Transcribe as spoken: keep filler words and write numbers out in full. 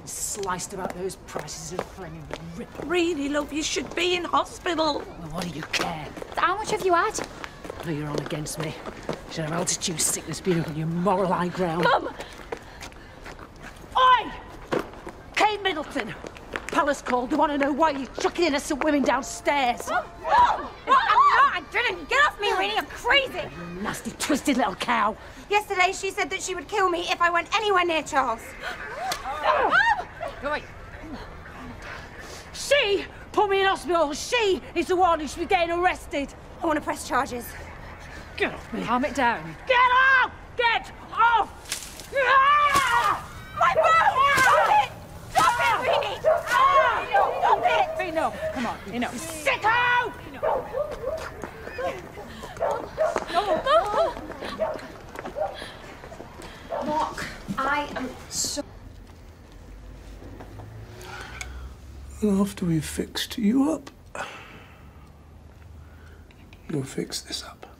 Sliced about those prices of flaming rip. Really, love, you should be in hospital. Well, what do you care? How much have you had? No, you're on against me. You should have altitude sickness being up on your moral high ground. Mum! Oi! Kate Middleton! Palace called. They want to know why you're chucking innocent women downstairs. No! No! I'm not! I didn't! Get off me, Winnie! You're crazy! You nasty, twisted little cow. Yesterday, she said that she would kill me if I went anywhere near Charles. Go away. She put me in hospital. She is the one who should be getting arrested. I want to press charges. Get off me. Calm it down. Get off! Get off! Ah! My phone! Stop it! Stop it, Winnie! Stop it! Enough. Come on, enough. Sicko! Mark, I am so... And after we've fixed you up, you'll fix this up.